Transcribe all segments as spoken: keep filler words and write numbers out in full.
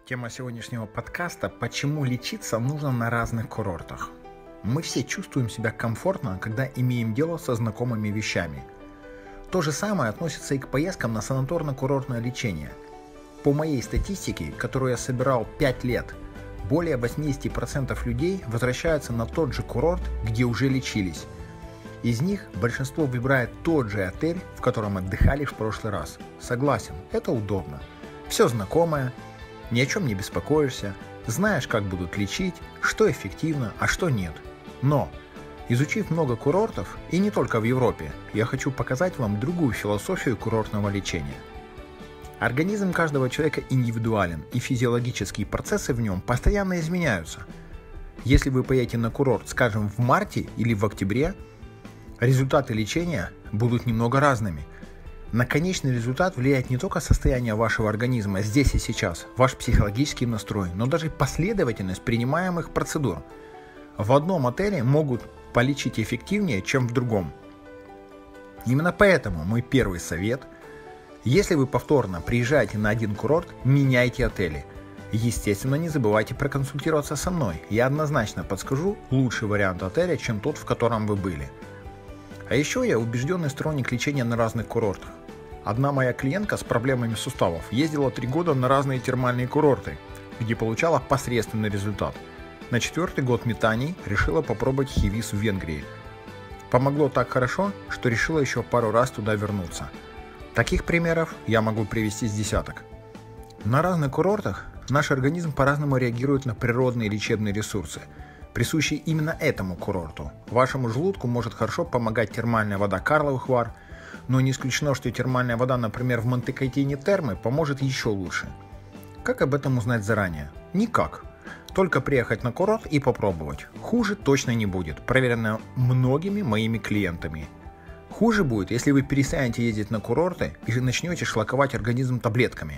Тема сегодняшнего подкаста – почему лечиться нужно на разных курортах. Мы все чувствуем себя комфортно, когда имеем дело со знакомыми вещами. То же самое относится и к поездкам на санаторно-курортное лечение. По моей статистике, которую я собирал пять лет, более восемьдесят процентов людей возвращаются на тот же курорт, где уже лечились. Из них большинство выбирает тот же отель, в котором отдыхали в прошлый раз. Согласен, это удобно. Все знакомое, ни о чем не беспокоишься, знаешь, как будут лечить, что эффективно, а что нет. Но, изучив много курортов, и не только в Европе, я хочу показать вам другую философию курортного лечения. Организм каждого человека индивидуален, и физиологические процессы в нем постоянно изменяются. Если вы поедете на курорт, скажем, в марте или в октябре, результаты лечения будут немного разными. На конечный результат влияет не только состояние вашего организма здесь и сейчас, ваш психологический настрой, но даже последовательность принимаемых процедур. В одном отеле могут полечить эффективнее, чем в другом. Именно поэтому мой первый совет – если вы повторно приезжаете на один курорт, меняйте отели. Естественно, не забывайте проконсультироваться со мной. Я однозначно подскажу лучший вариант отеля, чем тот, в котором вы были. А еще я убежденный сторонник лечения на разных курортах. Одна моя клиентка с проблемами суставов ездила три года на разные термальные курорты, где получала посредственный результат. На четвертый год метаний решила попробовать Хивис в Венгрии. Помогло так хорошо, что решила еще пару раз туда вернуться. Таких примеров я могу привести с десяток. На разных курортах наш организм по-разному реагирует на природные лечебные ресурсы, присущие именно этому курорту. Вашему желудку может хорошо помогать термальная вода Карловых Вар, но не исключено, что термальная вода, например, в Монте-Кайтине Термы, поможет еще лучше. Как об этом узнать заранее? Никак. Только приехать на курорт и попробовать. Хуже точно не будет, проверено многими моими клиентами. Хуже будет, если вы перестанете ездить на курорты и начнете шлаковать организм таблетками.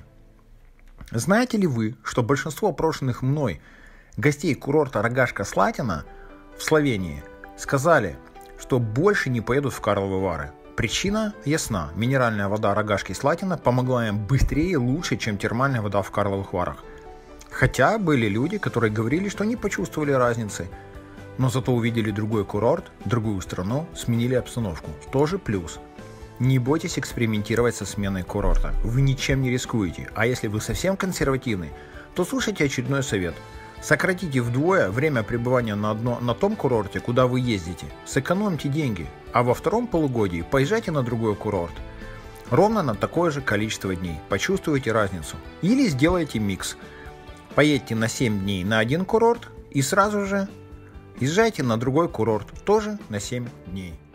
Знаете ли вы, что большинство опрошенных мной гостей курорта Рогашка-Слатина в Словении сказали, что больше не поедут в Карловы Вары? Причина ясна. Минеральная вода Рогашки-Слатина помогла им быстрее и лучше, чем термальная вода в Карловых Варах. Хотя были люди, которые говорили, что не почувствовали разницы, но зато увидели другой курорт, другую страну, сменили обстановку. Тоже плюс. Не бойтесь экспериментировать со сменой курорта. Вы ничем не рискуете. А если вы совсем консервативны, то слушайте очередной совет. Сократите вдвое время пребывания на, одно, на том курорте, куда вы ездите. Сэкономьте деньги, а во втором полугодии поезжайте на другой курорт. Ровно на такое же количество дней. Почувствуйте разницу. Или сделайте микс. Поедьте на семь дней на один курорт и сразу же езжайте на другой курорт, тоже на семь дней.